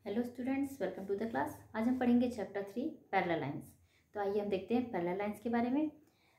Hello students, welcome to the class. आज हम पढ़ेंगे चैप्टर 3 पैरेलल लाइंस। तो आइए हम देखते हैं पैरेलल लाइंस के बारे में।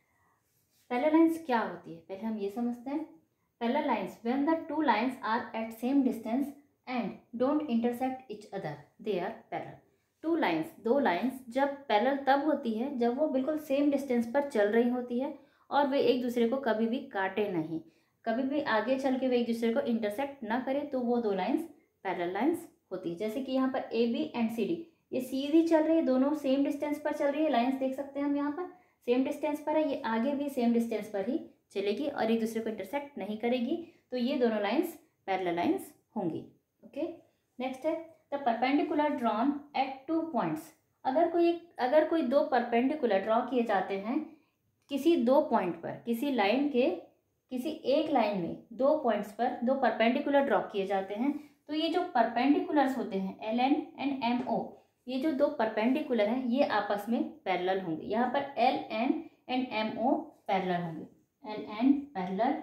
पैरेलल लाइंस क्या होती है, पहले हम ये समझते हैं। Parallel lines when the two lines are at same distance and don't intersect each other, they are parallel. Two lines, दो लाइंस जब पैरेलल तब होती है जब वो बिल्कुल सेम डिस्टेंस पर चल रही होती है और वे एक दूसरे को कभी भी काटे नहीं, कभी भी आगे चल के वे एक दूसरे को इंटरसेक्ट ना करे, तो वो दो लाइंस पैरेलल लाइंस होती है। जैसे कि यहाँ पर A B and C D, ये सीधी चल रही है, दोनों सेम डिस्टेंस पर चल रही है। लाइंस देख सकते हैं हम यहाँ पर सेम डिस्टेंस पर है, ये आगे भी सेम डिस्टेंस पर ही चलेगी और एक दूसरे को इंटरसेक्ट नहीं करेगी, तो ये दोनों लाइंस पैरेलल लाइंस होंगी। ओके, नेक्स्ट है the perpendicular drawn at two points. अगर कोई दो परपेंडिकुलर ड्रॉ किए जाते हैं किसी दो पॉइंट पर, किसी लाइन के किसी एक लाइन में दो पॉइंट्स पर दो परपेंडिकुलर ड्रॉ किए जाते हैं, तो ये जो परपेंडिकुलर्स होते हैं L N and M O, ये जो दो परपेंडिकुलर हैं ये आपस में पैरेलल होंगे। यहाँ पर L N and M O parallel होंगे, L N parallel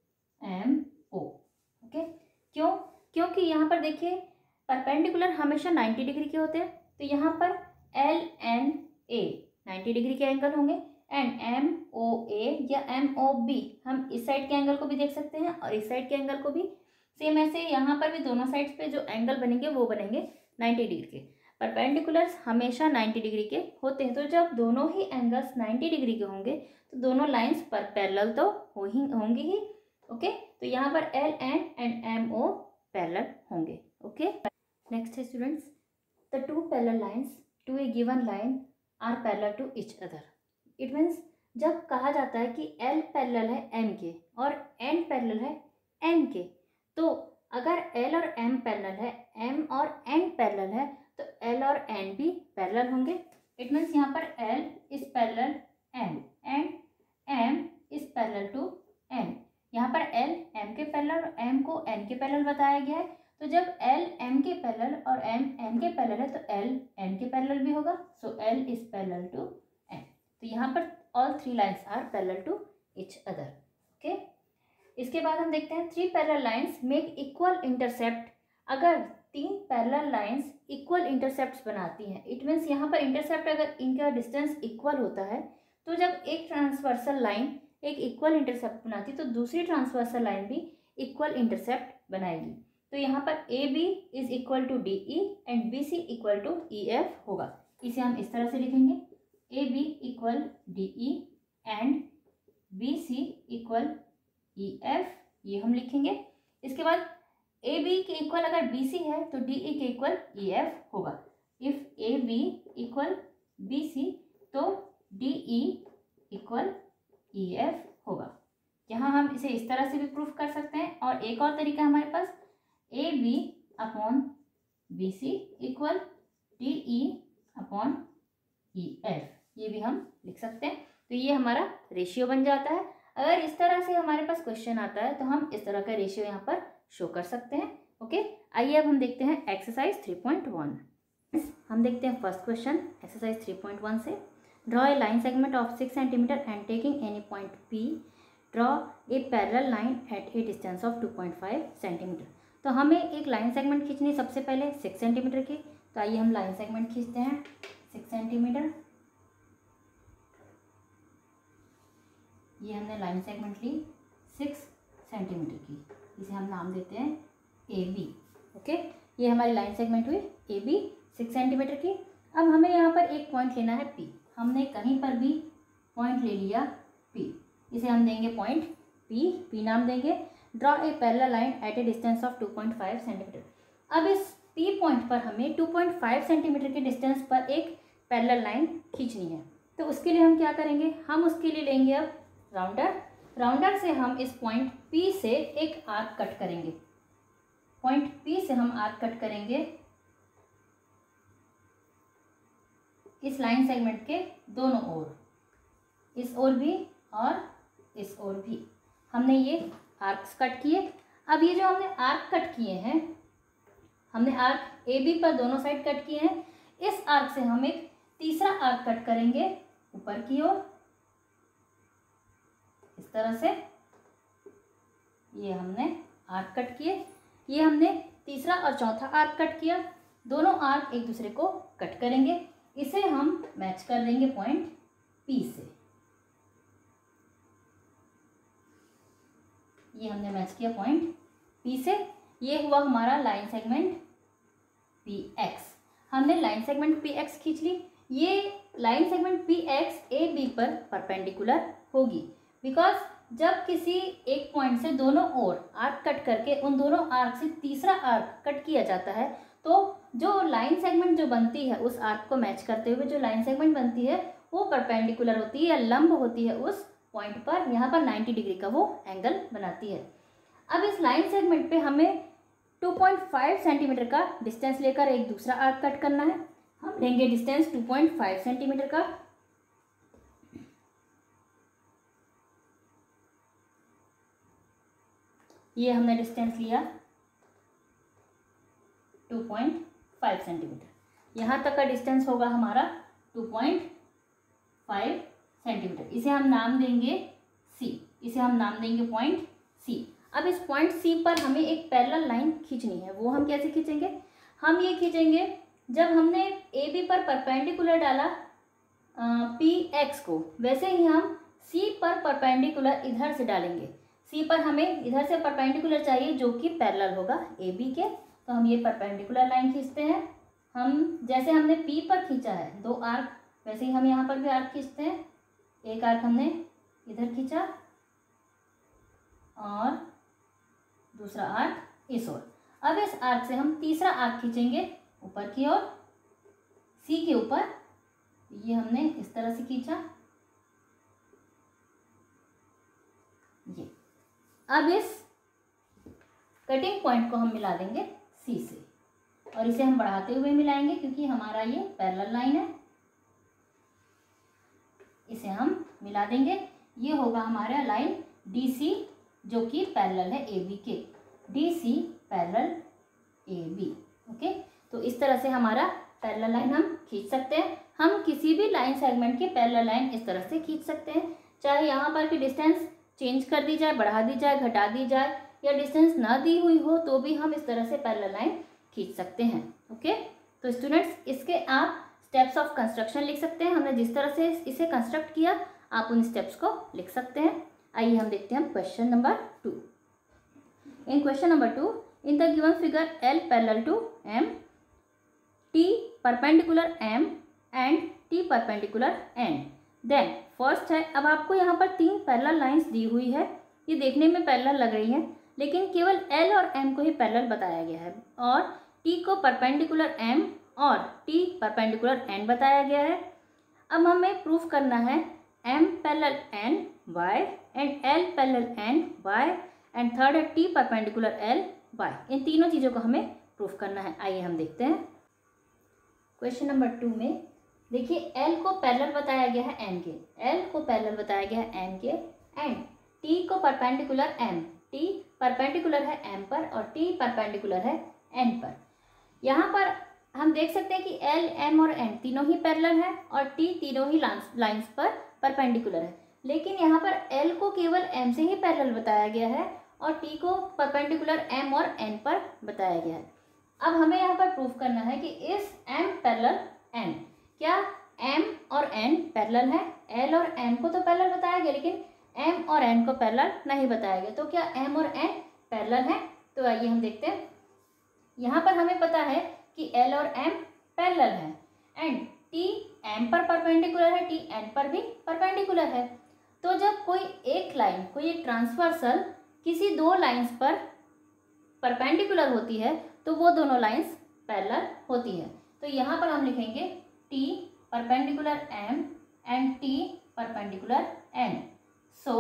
M O. Okay, क्योंकि यहाँ पर देखिए परपेंडिकुलर हमेशा 90 डिग्री के होते हैं, तो यहाँ पर एल एन ए 90 डिग्री के एंगल होंगे एंड एम ओ ए या एम ओ बी, हम इस साइड के एंगल को भी देख सकते हैं और इस साइड के एंगल को भी सेम। ऐसे यहाँ पर भी दोनों साइड्स पे जो एंगल बनेंगे वो बनेंगे 90 डिग्री के। परपेंडिकुलर्स हमेशा 90 डिग्री के होते हैं, तो जब दोनों ही एंगल्स 90 डिग्री के होंगे तो दोनों लाइंस पर पैरेलल तो होंगी ही। ओके, तो यहाँ पर L N and M O parallel होंगे। ओके, नेक्स्ट है students, the two parallel lines to a given line are parallel to each other. It means जब कहा जाता है कि एल पैरेलल है एम के और एन पैरेलल है एन के, तो अगर एल और एम पैरेलल है, एम और एन पैरेलल है, तो एल और एन भी पैरेलल होंगे। इट मीन्स यहाँ पर L is parallel M and M is parallel to N. यहाँ पर एल एम के पैरेलल और एम को एन के पैरेलल बताया गया है, तो जब एल एम के पैरेलल और एम एन के पैरेलल है तो एल एन के पैरेलल भी होगा, so L is parallel to N. तो यहाँ पर all three lines are parallel to each other. Okay, इसके बाद हम देखते हैं three parallel lines make equal intercept. अगर तीन पैरेलल लाइंस इक्वल इंटरसेप्ट्स बनाती हैं, इट मीन्स यहाँ पर इंटरसेप्ट अगर इनका डिस्टेंस इक्वल होता है, तो जब एक ट्रांसवर्सल लाइन एक इक्वल इंटरसेप्ट बनाती है तो दूसरी ट्रांसवर्सल लाइन भी इक्वल इंटरसेप्ट बनाएगी। तो यहाँ पर A B is equal to D E and B C equal to E F होगा। इसे हम इस तरह से लिखेंगे, A B equal D E and B C equal E F, ये हम लिखेंगे। इसके बाद ए बी के इक्वल अगर बी सी है तो डी ई के इक्वल ई एफ होगा। If A B equal B C तो D E equal E F होगा। यहाँ हम इसे इस तरह से भी प्रूफ कर सकते हैं, और एक और तरीका हमारे पास, A B upon B C equal D E upon E F, ये भी हम लिख सकते हैं। तो ये हमारा रेशियो बन जाता है। अगर इस तरह से हमारे पास क्वेश्चन आता है तो हम इस तरह का रेशियो यहाँ पर शो कर सकते हैं। ओके, आइए अब हम देखते हैं एक्सरसाइज 3.1। हम देखते हैं फर्स्ट क्वेश्चन एक्सरसाइज 3.1 से। Draw a line segment of 6 centimetre and taking any point P, draw a parallel line at a distance of 2.5 centimetre. तो हमें एक लाइन सेगमेंट खींचनी है सबसे पहले 6 सेंटीमीटर की। तो आइए हम लाइन सेगमेंट खींचते हैं 6 सेंटीमीटर। ये हमने लाइन सेगमेंट ली 6 सेंटीमीटर की, इसे हम नाम देते हैं ए बी। ओके, ये हमारी लाइन सेगमेंट हुई ए बी 6 सेंटीमीटर की। अब हमें यहाँ पर एक पॉइंट लेना है पी। हमने कहीं पर भी पॉइंट ले लिया पी, इसे हम देंगे पॉइंट पी, पी नाम देंगे। Draw a parallel line at a distance of 2.5 centimetre. अब इस पी पॉइंट पर हमें 2.5 सेंटीमीटर के डिस्टेंस पर एक पैरेलल लाइन खींचनी है। तो उसके लिए हम क्या करेंगे, हम उसके लिए लेंगे अब राउंडर से हम इस पॉइंट P से एक आर्क कट करेंगे। पॉइंट P से हम आर्क कट करेंगे इस लाइन सेगमेंट के दोनों ओर, इस ओर भी और इस ओर भी हमने ये आर्क्स कट किए। अब ये जो हमने आर्क कट किए हैं, हमने आर्क ए बी पर दोनों साइड कट किए हैं, इस आर्क से हम एक तीसरा आर्क कट करेंगे ऊपर की ओर इस तरह से। ये हमने आर्क कट किए, ये हमने तीसरा और चौथा आर्क कट किया। दोनों आर्क एक दूसरे को कट करेंगे। इसे हम मैच कर देंगे पॉइंट P से। ये हमने मैच किया पॉइंट P से। ये हुआ हमारा लाइन सेगमेंट PX। हमने लाइन सेगमेंट PX खींच ली। ये लाइन सेगमेंट PX AB पर परपेंडिकुलर होगी, बिकॉज जब किसी एक पॉइंट से दोनों ओर आर्क कट करके उन दोनों आर्क से तीसरा आर्क कट किया जाता है, तो जो लाइन सेगमेंट जो बनती है उस आर्क को मैच करते हुए जो लाइन सेगमेंट बनती है वो परपेंडिकुलर होती है या लंब होती है उस पॉइंट पर। यहाँ पर 90 डिग्री का वो एंगल बनाती है। अब इस लाइन सेगमेंट पे हमें 2.5 सेंटीमीटर का डिस्टेंस लेकर एक दूसरा आर्क कट करना है। हम लेंगे डिस्टेंस 2.5 सेंटीमीटर का। ये हमने डिस्टेंस लिया 2.5 सेंटीमीटर। यहाँ तक का डिस्टेंस होगा हमारा 2.5 सेंटीमीटर। इसे हम नाम देंगे C। इसे हम नाम देंगे पॉइंट C। अब इस पॉइंट C पर हमें एक पैरेलल लाइन खींचनी है। वो हम कैसे खींचेंगे? हम ये खींचेंगे जब हमने AB पर परपेंडिकुलर डाला PX को, वैसे ही हम C पर परपेंडिकुलर इधर से डालेंगे। C पर हमें इधर से परपेंडिकुलर चाहिए जो कि पैरेलल होगा AB के। तो हम ये परपेंडिकुलर लाइन खींचते हैं। हम जैसे हमने P पर खींचा है 2 आर्क, वैसे ही हम यहाँ पर भी आर्क खींचते हैं। एक आर्क हमने इधर खींचा और दूसरा आर्क इस ओर। अब इस आर्क से हम तीसरा आर्क खींचेंगे ऊपर की ओर, C के ऊपर। ये हमने इस तरह से खींचा। ये अब इस कटिंग पॉइंट को हम मिला देंगे C से, और इसे हम बढ़ाते हुए मिलाएंगे क्योंकि हमारा ये पैरेलल लाइन है। इसे हम मिला देंगे। ये होगा हमारा लाइन DC जो कि पैरेलल है AB के। DC parallel AB। ओके, तो इस तरह से हमारा पैरेलल लाइन हम खींच सकते हैं। हम किसी भी लाइन सेगमेंट की पैरेलल लाइन इस तरह से खींच सकते हैं, चाहे यहाँ पर की डिस्टेंस चेंज कर दी जाए, बढ़ा दी जाए, घटा दी जाए, या डिस्टेंस ना दी हुई हो तो भी हम इस तरह से पैरेलल लाइन खींच सकते हैं। ओके, तो स्टूडेंट्स इसके आप स्टेप्स ऑफ कंस्ट्रक्शन लिख सकते हैं। हमने जिस तरह से इसे कंस्ट्रक्ट किया आप उन स्टेप्स को लिख सकते हैं। आइए हम देखते हैं question number 2। In question number 2, in the given figure L parallel to M, T perpendicular M and T perpendicular N, then first है। अब आपको यहाँ पर 3 पैरेलल लाइंस दी हुई है। ये देखने में पैरेलल लग रही है, लेकिन केवल L और M को ही पैरेलल बताया गया है और T को परपेंडिकुलर M और T परपेंडिकुलर N बताया गया है। अब हमें प्रूफ करना है M parallel N Y and L parallel N Y and third है T परपेंडिकुलर L Y। इन तीनों चीज़ों को हमें प्रूफ करना है। आइए हम देखते हैं क्वेश्चन नंबर 2 में। देखिए L को पैरेलल बताया गया है M के, L को पैरेलल बताया गया है M के, एंड T को परपेंडिकुलर M, T परपेंडिकुलर है M पर और T परपेंडिकुलर है N पर। यहाँ पर हम देख सकते हैं कि L, M और N तीनों ही पैरेलल है और T तीनों ही लाइंस पर परपेंडिकुलर है, लेकिन यहाँ पर L को केवल M से ही पैरेलल बताया गया है और T को परपेंडिकुलर M और N पर बताया गया है। अब हमें यहाँ पर प्रूफ करना है कि इस M पैरेलल N, क्या M और N पैरेलल है? L और M को तो पैरेलल बताया गया, लेकिन M और N को पैरेलल नहीं बताया गया। तो क्या M और N पैरेलल है? तो आइए हम देखते हैं। यहाँ पर हमें पता है कि L और M पैरेलल है एंड T M पर परपेंडिकुलर है, T N पर भी परपेंडिकुलर है। तो जब कोई एक लाइन, कोई एक ट्रांसवर्सल किसी 2 लाइंस पर परपेंडिकुलर होती है तो वो दोनों लाइंस पैरेलल होती है। तो यहाँ पर हम लिखेंगे T perpendicular M and T perpendicular N, so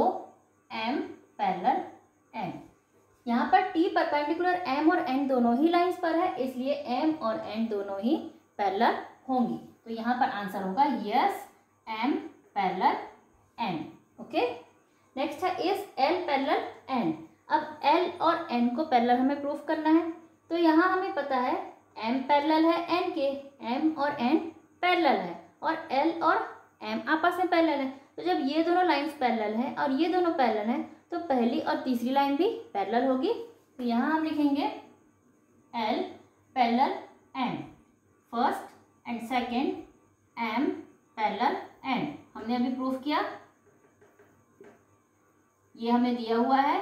M parallel N। यहाँ पर T परपेंडिकुलर M और N दोनों ही लाइंस पर है, इसलिए M और N दोनों ही पैरेलल होंगी। तो यहाँ पर आंसर होगा yes, M parallel N। Okay, next है इस L पैरेलल N। अब L और N को पैरेलल हमें प्रूफ करना है। तो यहाँ हमें पता है M पैरेलल है N के, M और N पैरेलल है और L और M आपस में पैरेलल है। तो जब ये दोनों लाइंस पैरेलल हैं और ये दोनों पैरेलल हैं तो पहली और तीसरी लाइन भी पैरेलल होगी। तो यहाँ हम लिखेंगे L parallel M first and second M parallel N, हमने अभी प्रूफ किया, ये हमें दिया हुआ है।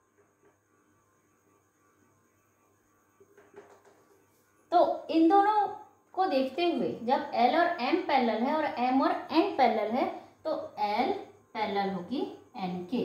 तो इन दोनों को देखते हुए जब एल और एम पैरेलल है और एम और एन पैरेलल है तो एल पैरेलल होगी एन के।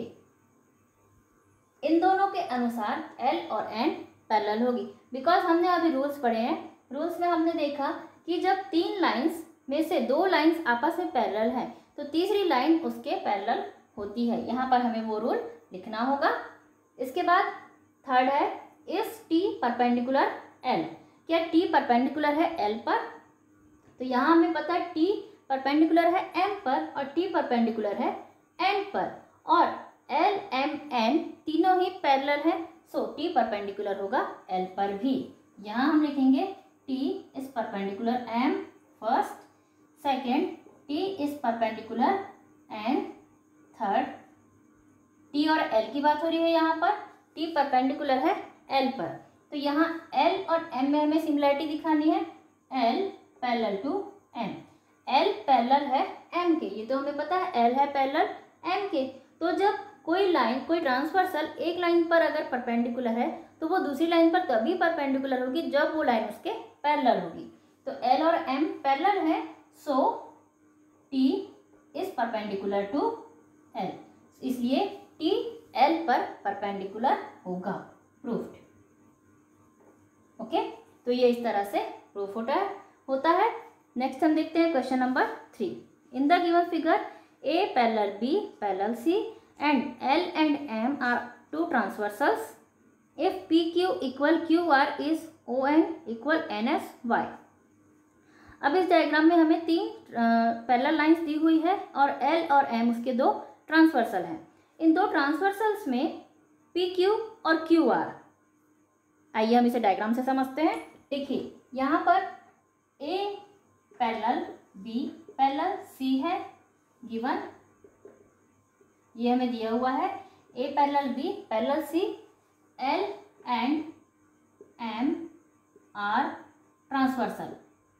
इन दोनों के अनुसार एल और एन पैरेलल होगी, बिकॉज हमने अभी रूल्स पढ़े हैं। रूल्स में हमने देखा कि जब तीन लाइंस में से दो लाइंस आपस में पैरेलल है तो तीसरी लाइन उसके पैरेलल होती है। यहाँ पर हमें वो रूल लिखना होगा। इसके बाद थर्ड है इज टी परपेंडिकुलर एल, क्या टी परपेंडिकुलर है एल पर? तो यहाँ हमें पता है टी परपेंडिकुलर है एम पर और टी परपेंडिकुलर है एन पर, और एल एम एन तीनों ही पैरेलल है, सो टी परपेंडिकुलर होगा एल पर भी। यहाँ हम लिखेंगे T is perpendicular M first, second T is perpendicular N third. T और एल की बात हो रही है, यहाँ पर टी परपेंडिकुलर है एल पर, तो यहाँ एल और एम में हमें सिमिलरिटी दिखानी है। L parallel to M, L parallel है एम के, ये तो हमें पता है एल है पैरेलल एम के। तो जब कोई लाइन, कोई ट्रांसवर्सल एक लाइन पर अगर परपेंडिकुलर है तो वो दूसरी लाइन पर तभी परपेंडिकुलर होगी जब वो लाइन उसके पैरेलल होगी। तो एल और एम पैरेलल है, so T is perpendicular to L, इसलिए टी एल पर परपेंडिकुलर होगा। प्रूफ्ड। ओके, तो ये इस तरह से प्रूफ होता है। नेक्स्ट हम देखते हैं question number 3। In the given figure A parallel B parallel C and L and M are two transversals if P Q equal Q R is O N equal N S why. अब इस diagram में हमें तीन parallel lines दी हुई है और L और M उसके दो ट्रांसवर्सल हैं। इन दो ट्रांसवर्सल्स में पी क्यू और क्यू आर, आइए हम इसे डायग्राम से समझते हैं। देखिए यहाँ पर A parallel B parallel C है गिवन, ये हमें दिया हुआ है। A parallel B parallel C, L and M are transversal,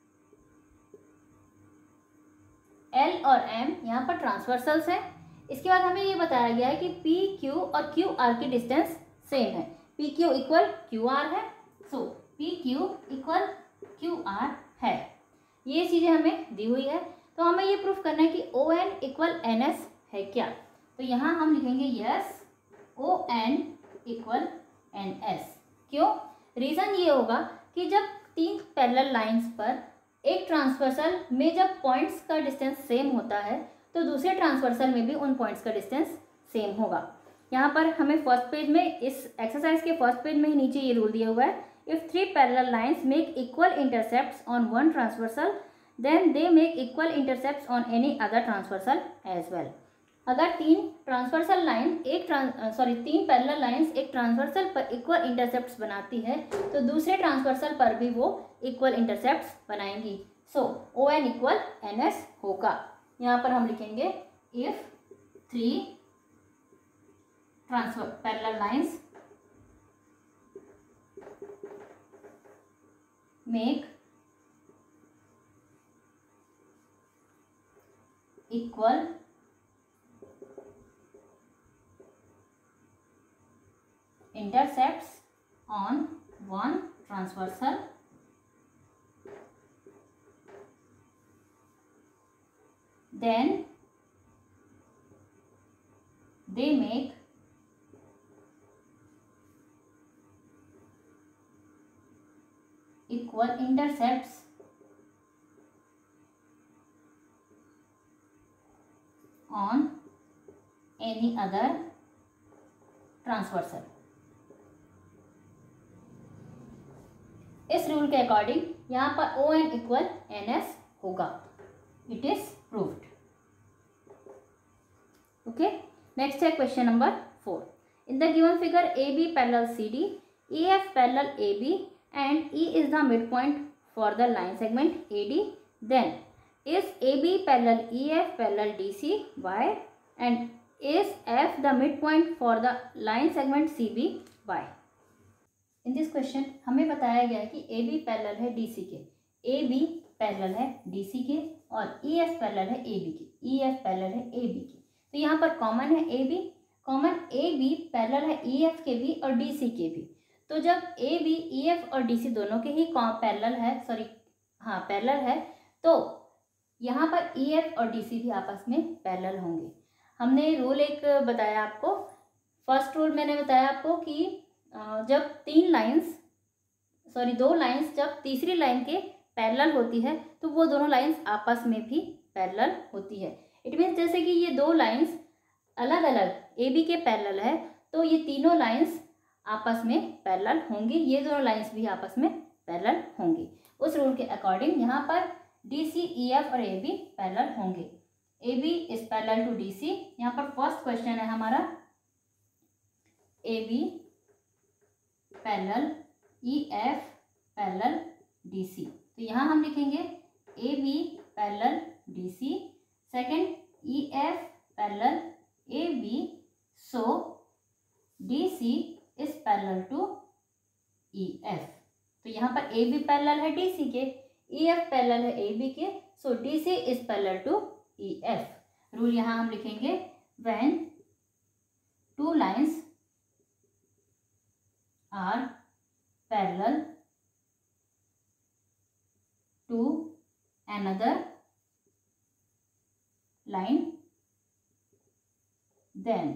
L और एम यहाँ पर ट्रांसवर्सल्स हैं। इसके बाद हमें ये बताया गया है कि पी क्यू और क्यू आर की डिस्टेंस सेम है, P Q equal Q R है, so P Q equal Q R है। ये चीज़ें हमें दी हुई है, तो हमें ये प्रूफ करना है कि O N equal N S है क्या। तो यहाँ हम लिखेंगे yes O N equal N S. क्यों? रीज़न ये होगा कि जब तीन पैरेलल लाइंस पर एक ट्रांसवर्सल में जब पॉइंट्स का डिस्टेंस सेम होता है तो दूसरे ट्रांसवर्सल में भी उन पॉइंट्स का डिस्टेंस सेम होगा। यहाँ पर हमें फर्स्ट पेज में, इस एक्सरसाइज के फर्स्ट पेज में ही नीचे ये रूल दिया हुआ है, if three parallel lines make equal intercepts on one transversal then they make equal intercepts on any other transversal as well. अगर तीन ट्रांसवर्सल लाइन तीन पैरेलल लाइंस एक ट्रांसवर्सल पर इक्वल इंटरसेप्ट्स बनाती है तो दूसरे ट्रांसवर्सल पर भी वो इक्वल इंटरसेप्ट्स बनाएंगी, so O N equal N S होगा। यहाँ पर हम लिखेंगे if three parallel lines make equal intercepts on one transversal then they make equal intercepts on any other transversal। इस रूल के अकॉर्डिंग यहाँ पर O N equal N S होगा। It is proved. Okay, next है question number 4। In the given figure A B parallel C D, E F parallel A B and E is the mid point for the line segment A D, then is A B parallel E F parallel D C why and is F the mid point for the line segment C B why. In this question हमें बताया गया है कि A B parallel है D C के, A B parallel है D C के और ई एफ पैरेलल है ए बी के, ई एफ पैरेलल है ए बी के। तो यहाँ पर कॉमन है A B, common A B parallel है ई एफ के भी और डी सी के भी। तो जब ए बी ई एफ और डी सी दोनों के ही पैरेलल है, सॉरी हाँ पैरेलल है, तो यहाँ पर ई एफ और डी सी भी आपस में पैरेलल होंगे। हमने रूल एक बताया आपको, फर्स्ट रूल मैंने बताया आपको कि जब दो लाइंस जब तीसरी लाइन के पैरेलल होती है तो वो दोनों लाइंस आपस में भी पैरेलल होती है। इट मीन्स जैसे कि ये दो लाइंस अलग अलग ए बी के पैरेलल है तो ये तीनों लाइंस आपस में पैरेलल होंगी, ये दोनों लाइंस भी आपस में पैरेलल होंगी। उस रूल के अकॉर्डिंग यहाँ पर डी सी ई एफ और ए बी पैरेलल होंगे। A B is parallel to D C. यहाँ पर फर्स्ट क्वेश्चन है हमारा A B parallel E F parallel D C. तो यहाँ हम लिखेंगे A B parallel D C, second E F parallel A B, so D C is parallel to E F. तो यहाँ पर ए बी पैरेलल है डी सी के, E F parallel है ए बी के, so D C is parallel to E F. Rule यहाँ हम लिखेंगे when two lines are parallel to another line then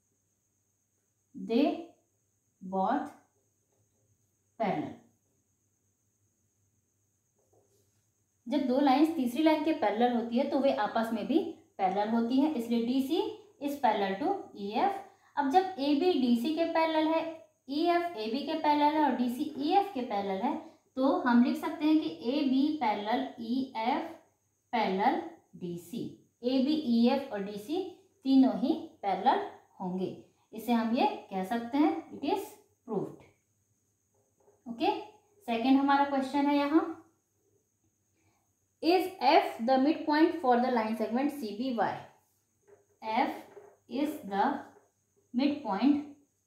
they both parallel. जब दो lines तीसरी लाइन के पैरेलल होती है तो वे आपस में भी पैरेलल होती है, इसलिए D C is parallel to E F. अब जब ए बी डी सी के पैरेलल है, ई एफ ए बी के पैरेलल है और डी सी ई एफ के पैरेलल है, तो हम लिख सकते हैं कि A B parallel E F parallel D C. A B E F और डी सी तीनों ही पैरेलल होंगे। इसे हम ये कह सकते हैं it is proved. Okay, second हमारा क्वेश्चन है यहाँ, is F the mid point for the line segment C B Y. F is the mid point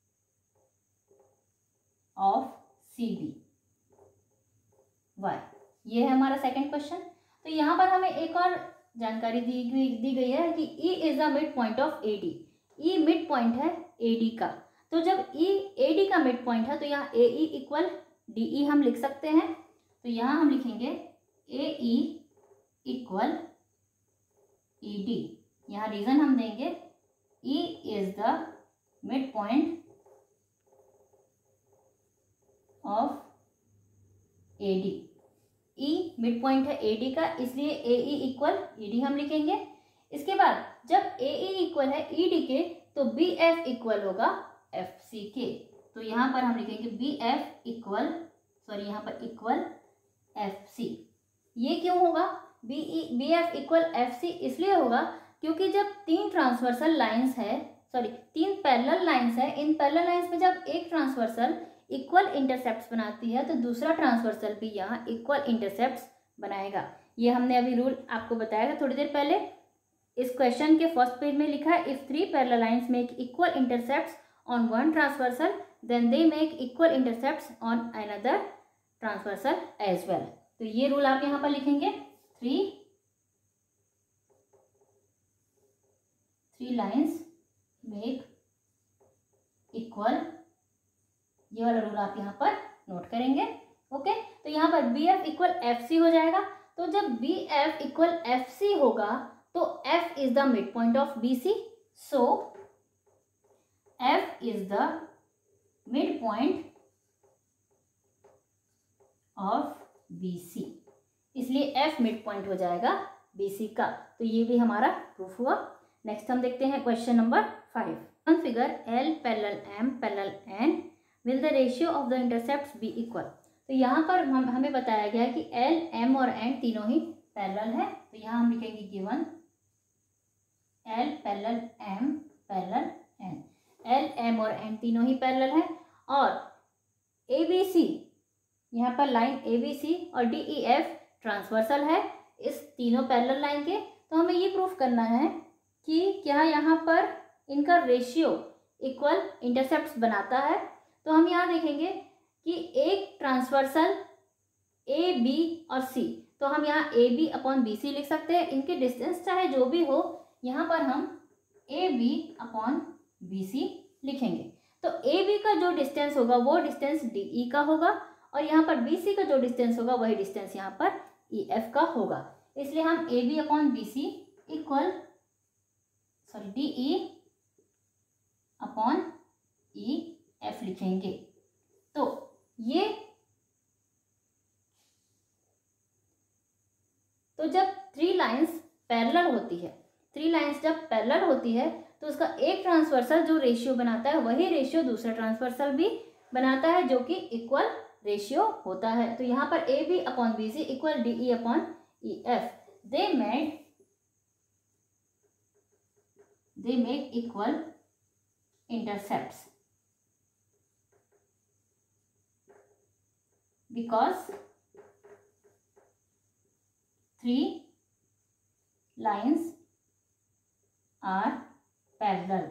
of C B Y, ये है हमारा सेकेंड क्वेश्चन। तो यहाँ पर हमें एक और जानकारी दी गई है कि E is the mid point of A D. E mid point है ए डी का, तो जब ई ए डी का मिड पॉइंट है तो यहाँ ए ई इक्वल डी ई हम लिख सकते हैं। तो यहाँ हम लिखेंगे A E equal E D. यहाँ रीजन हम देंगे E is the mid point of A D. E mid point है ए डी का, इसलिए ए ई इक्वल ई डी हम लिखेंगे। इसके बाद जब ए ई इक्वल है ई डी के तो बी एफ इक्वल होगा एफ सी के। तो यहाँ पर हम लिखेंगे बी एफ इक्वल, सॉरी यहाँ पर इक्वल एफ सी। ये क्यों होगा B F equal F C? इसलिए होगा क्योंकि जब तीन ट्रांसवर्सल लाइंस है, सॉरी तीन पैरेलल लाइंस है, इन पैरेलल लाइंस में जब एक ट्रांसवर्सल इक्वल इंटरसेप्ट्स बनाती है तो दूसरा ट्रांसवर्सल भी यहाँ इक्वल इंटरसेप्ट्स बनाएगा। ये हमने अभी रूल आपको बताया था थोड़ी देर पहले। इस क्वेश्चन के फर्स्ट पेज में लिखा है if three parallel lines make equal intercepts on one transversal then they make equal intercepts on another transversal as well. तो ये रूल आप यहाँ पर लिखेंगे, थ्री लाइंस मेक इक्वल, ये वाला रूल आप यहाँ पर नोट करेंगे। ओके, तो यहाँ पर B F equal F C हो जाएगा। तो जब B F equal F C होगा तो F is the mid point of B C, so F is the mid point of B C, इसलिए एफ मिड पॉइंट हो जाएगा बी सी का। तो ये भी हमारा प्रूफ हुआ। नेक्स्ट हम देखते हैं question number 5। On figure L parallel M parallel N will the ratio of the intercepts be equal. तो यहाँ पर हमें बताया गया है कि एल एम और एन तीनों ही पैरेलल है। तो यहाँ हम लिखेंगे given L parallel M parallel N. L M और एन तीनों ही पैरेलल है और ए बी सी, यहाँ पर लाइन ए बी सी और डी ई एफ ट्रांसवर्सल है इस तीनों पैरेलल लाइन के। तो हमें ये प्रूफ करना है कि क्या यहाँ पर इनका रेशियो इक्वल इंटरसेप्ट्स बनाता है। तो हम यहाँ देखेंगे कि एक ट्रांसवर्सल ए बी और सी, तो हम यहाँ A B upon B C लिख सकते हैं। इनके डिस्टेंस चाहे जो भी हो, यहाँ पर हम A B upon B C लिखेंगे। तो ए बी का जो डिस्टेंस होगा वो डिस्टेंस डी ई का होगा, और यहाँ पर बी सी का जो डिस्टेंस होगा वही डिस्टेंस यहाँ पर ई एफ का होगा। इसलिए हम A B upon B C equal D E upon E F लिखेंगे। तो ये जब थ्री लाइंस पैरेलल होती है, थ्री लाइंस जब पैरेलल होती है तो उसका एक ट्रांसवर्सल जो रेशियो बनाता है वही रेशियो दूसरा ट्रांसवर्सल भी बनाता है, जो कि इक्वल रेशियो होता है। तो यहाँ पर A B upon B C equal D E upon E F, they make equal intercepts because three lines are parallel.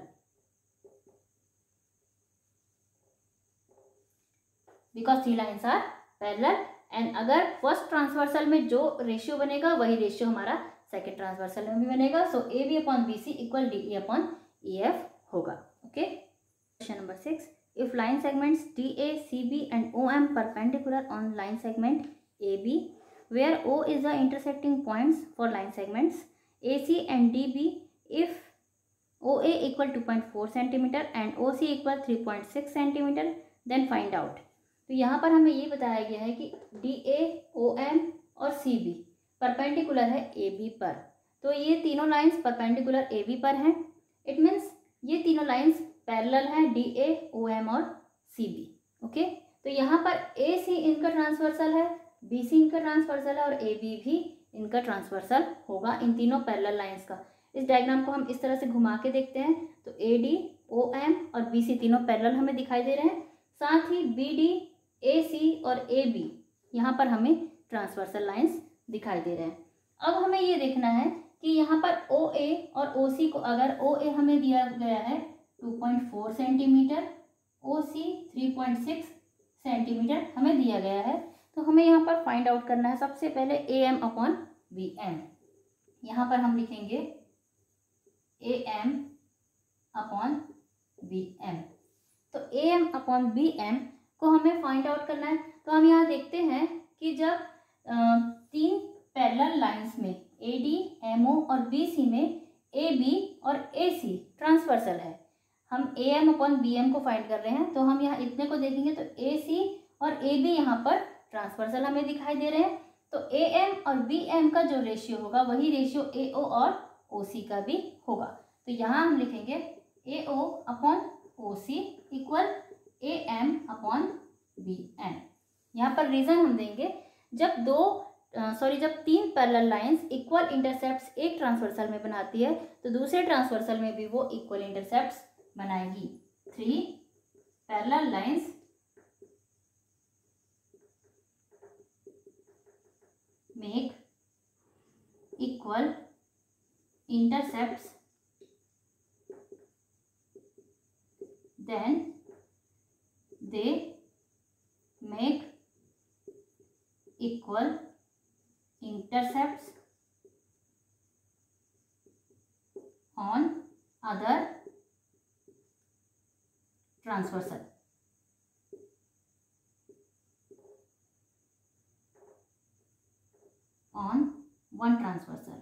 Because three lines are parallel, and अगर फर्स्ट ट्रांसवर्सल में जो रेशियो बनेगा वही रेशियो हमारा सेकेंड ट्रांसवर्सल में भी बनेगा। So A B upon B C equal D E upon E F होगा। Okay, question number 6, if line segments D A C B and O M perpendicular on line segment A B where O is the intersecting points for line segments AC and DB, if OA equal 2.4 cm and OC equal 3.6 cm, then find out। तो यहाँ पर हमें ये बताया गया है कि DA, OM और CB परपेंडिकुलर है AB पर, तो ये तीनों लाइंस परपेंडिकुलर AB पर हैं। इट मीन्स ये तीनों लाइंस पैरेलल हैं, DA, OM और CB। ओके, तो यहाँ पर AC इनका ट्रांसवर्सल है, BC इनका ट्रांसवर्सल है और AB भी इनका ट्रांसवर्सल होगा इन तीनों पैरेलल लाइंस का। इस डायग्राम को हम इस तरह से घुमा के देखते हैं तो AD, OM और BC तीनों पैरेलल हमें दिखाई दे रहे हैं, साथ ही BD, AC और AB यहाँ पर हमें ट्रांसवर्सल लाइंस दिखाई दे रहे हैं। अब हमें ये देखना है कि यहाँ पर OA और OC को, अगर OA हमें दिया गया है 2.4 सेंटीमीटर, OC 3.6 सेंटीमीटर हमें दिया गया है, तो हमें यहाँ पर फाइंड आउट करना है सबसे पहले AM अपॉन BM। यहाँ पर हम लिखेंगे AM अपॉन BM। तो AM अपॉन BM को हमें फाइंड आउट करना है। तो हम यहाँ देखते हैं कि जब तीन पैरेलल लाइंस में AD, MO और BC में AB और AC ट्रांसवर्सल है, हम AM अपॉन BM को फाइंड कर रहे हैं, तो हम यहाँ इतने को देखेंगे तो AC और AB यहाँ पर ट्रांसवर्सल हमें दिखाई दे रहे हैं। तो AM और BM का जो रेशियो होगा वही रेशियो AO और OC का भी होगा। तो यहाँ हम लिखेंगे AO upon OC equal AM upon BM। यहाँ पर रीजन हम देंगे, जब जब तीन पैरेलल लाइंस इक्वल इंटरसेप्ट्स एक ट्रांसवर्सल में बनाती है तो दूसरे ट्रांसवर्सल में भी वो इक्वल इंटरसेप्ट्स बनाएगी। Three parallel lines make equal intercepts, then they make equal intercepts on other transversal। on one transversal।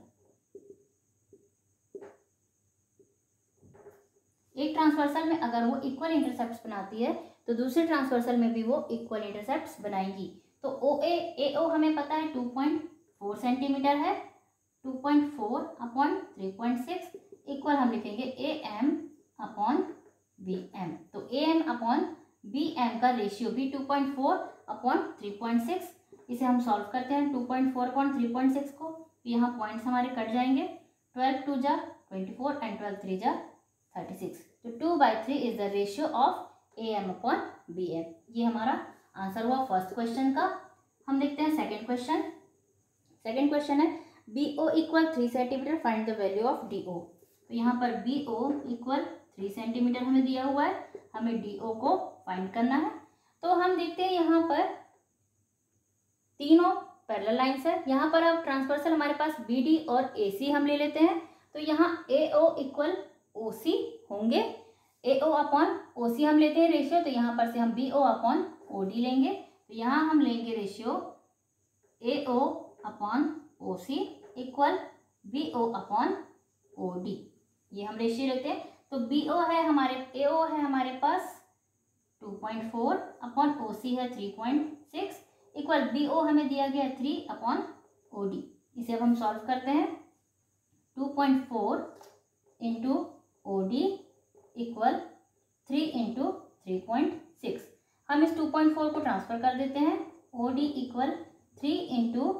एक ट्रांसवर्सल में अगर वो इक्वल इंटरसेप्ट्स बनाती है तो दूसरे ट्रांसवर्सल में भी वो इक्वल इंटरसेप्ट्स बनाएंगी। तो OA AO हमें पता है 2.4 सेंटीमीटर है, 2.4 अपॉन 3.6 इक्वल हम लिखेंगे AM अपॉन BM। तो AM अपॉन BM का रेशियो भी 2.4 अपॉन 3.6, इसे हम सॉल्व करते हैं 2.4 अपॉन 3.6 को, यहाँ पॉइंट्स हमारे कट जाएंगे, 12 2 जा 24 एंड 12 3 जा 36। तो 2/3 is the ratio of AM upon BM। ये हमारा आंसर हुआ फर्स्ट क्वेश्चन का। हम देखते हैं सेकंड क्वेश्चन। सेकंड क्वेश्चन है BO equal 3 centimetre, find the value of DO। तो यहाँ पर BO इक्वल 3 सेंटीमीटर हमें दिया हुआ है, हमें DO को फाइंड करना है। तो हम देखते हैं यहाँ पर तीनों पैरेलल लाइंस है। यहाँ पर अब ट्रांसवर्सल हमारे पास बी डी और ए सी हम ले लेते हैं, तो यहाँ ए ओ इक्वल ओ सी होंगे। ए ओ अपॉन ओ सी हम लेते हैं रेशियो, तो यहाँ पर से हम B O upon O D लेंगे। तो यहाँ हम लेंगे ratio A O upon O C equal B O upon O D, ये हम रेशियो लेते हैं। तो बी ओ है हमारे, ए ओ है हमारे पास 2.4 अपॉन ओ सी है 3.6 इक्वल बी ओ हमें दिया गया 3 अपॉन ओ डी। इसे अब हम सॉल्व करते हैं। 2.4 into O D equal 3 into 3.6। हम इस 2.4 को ट्रांसफर कर देते हैं। O D equal 3 into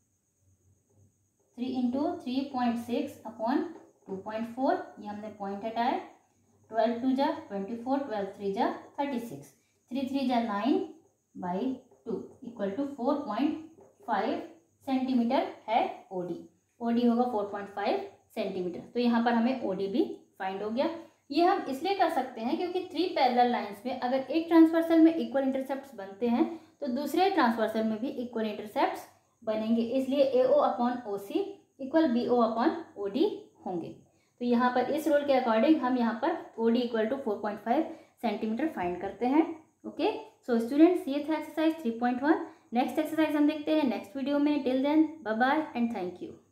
3.6 upon 2.4, ये हमने पॉइंट हटाया। 12 2 जा 24, 12 3 जा 36, 3 3 जा 9/2 इक्वल टू 4.5 सेंटीमीटर है ओडी। ओडी होगा 4.5 सेंटीमीटर। तो यहाँ पर हमें ओडी भी फाइंड हो गया। ये हम इसलिए कर सकते हैं क्योंकि 3 पैरेलल लाइंस में अगर एक ट्रांसवर्सल में इक्वल इंटरसेप्ट्स बनते हैं तो दूसरे ट्रांसवर्सल में भी इक्वल इंटरसेप्ट्स बनेंगे, इसलिए A O upon O C equal B O upon O D होंगे। तो यहाँ पर इस रूल के अकॉर्डिंग हम यहाँ पर O D equal to 4.5 centimetre find करते हैं। ओके, सो स्टूडेंट्स ये था एक्सरसाइज 3.1। नेक्स्ट एक्सरसाइज हम देखते हैं नेक्स्ट वीडियो में। Till then bye bye and thank you.